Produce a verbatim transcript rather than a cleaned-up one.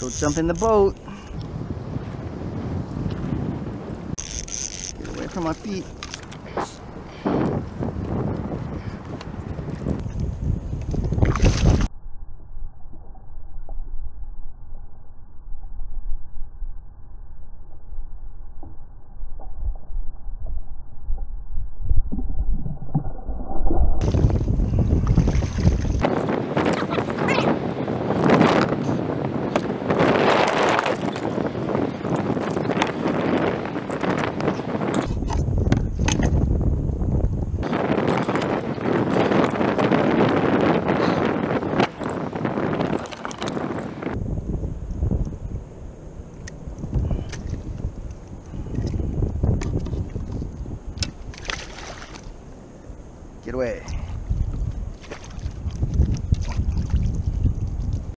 Don't jump in the boat. Get away from my feet.